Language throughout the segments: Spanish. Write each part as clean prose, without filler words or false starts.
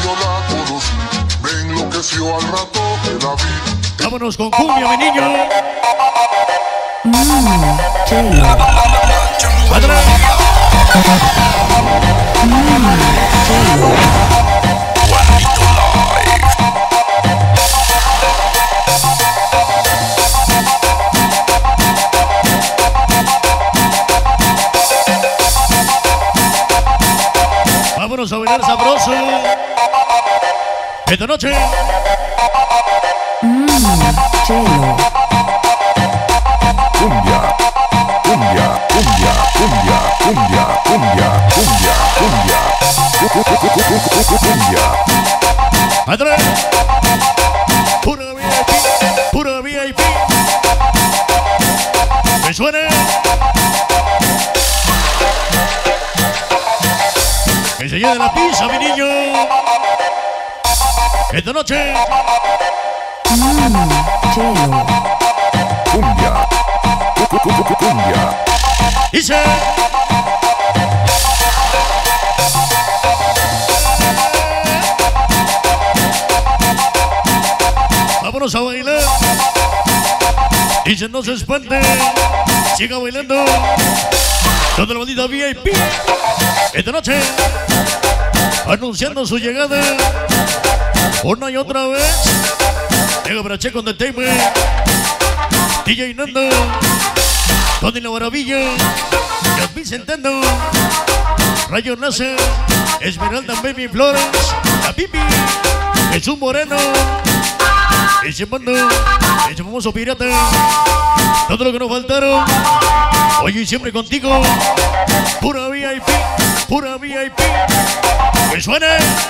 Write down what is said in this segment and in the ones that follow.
yo la conocí, me enloqueció al rato que la vi. Vámonos con cumbia, mi niño. ¡Atrás! Vámonos a bailar sabroso esta noche. Chelo. Cumbia, cumbia, cumbia, cumbia, cumbia, cumbia, cumbia, cumbia, cumbia. Atrás. Pura VIP, pura VIP. Me suena. Que se lleve la pizza, mi niño. Esta noche. Chelo. Cumbia, cumbia. Dice. Vámonos a bailar. Dice, no se espante. Siga bailando. Toda la bandita VIP. Esta noche. Anunciando su llegada. Una y otra vez. Llega para Checo Entertainment. DJ Nando. Tony La Maravilla. Yasmín Centeno. Rayo Nasser. Esmeralda Baby Flores. La Pipi. Jesús Moreno. Ese mando. Ese famoso pirata. Todo lo que nos faltaron. Hoy y siempre contigo. Pura VIP. Pura VIP. Que suene.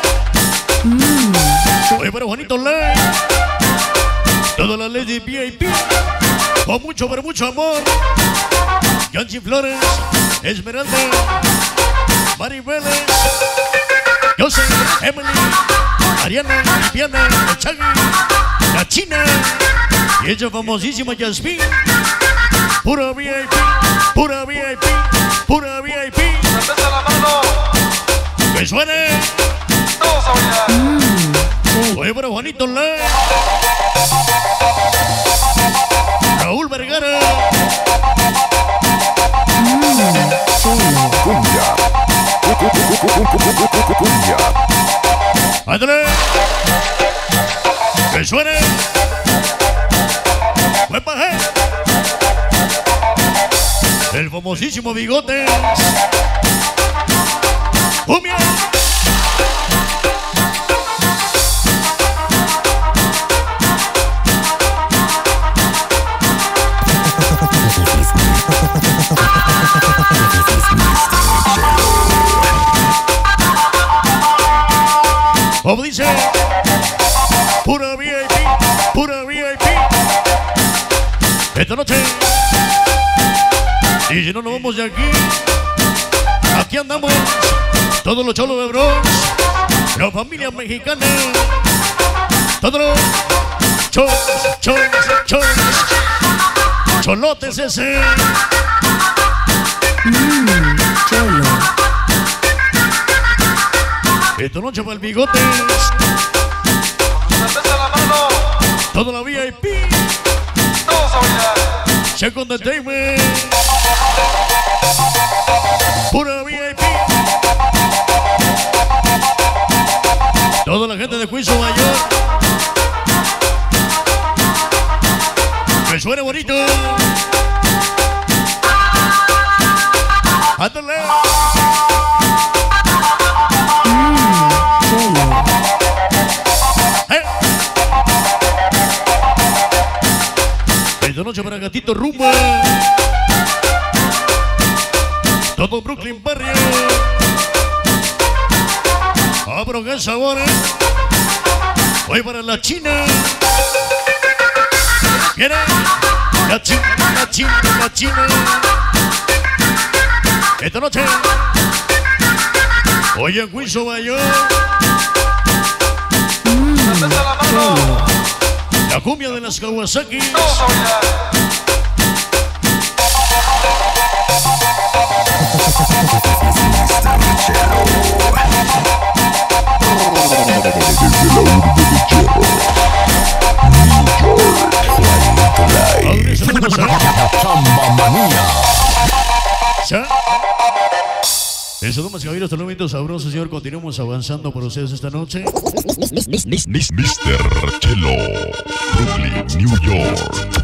Oye, pero Juanito Live. Todas las leyes VIP. Con mucho, pero mucho amor. Yancy Flores. Esmeralda. Mari Vélez. José. Emily. Ariana. Piana. Chagui. La China. Y ella famosísima Yasmín. Pura VIP. Pura VIP. Pura VIP. Que suene. Oye, pero Juanito Live. Raúl Vergara. Cumbia, cumbia. Andrés. Que suene. El famosísimo Bigotes. Cumbia. Como dice, pura VIP, pura VIP. Esta noche. Y si no nos vamos de aquí, aquí andamos. Todos los cholos de Bronx, la familia mexicana. Todos los cholotes ese. Chelo. Esta noche para el Bigotes. Toda la VIP. Checo Entertainment. Pura VIP. Toda la gente de Juicio Mayor. Que suene bonito. Ándale. Esta noche para Gatito Rumba. Todo Brooklyn Barrio. Abro qué sabor, Voy para la China. Viene la China, la China, la China. Esta noche. Hoy en Juicio Mayor. La cumbia de las Kawasaki. Eso, damas y caballeros, hasta el momento sabroso, señor. Continuamos avanzando por ustedes esta noche. Mr. Chelo, Brooklyn, New York.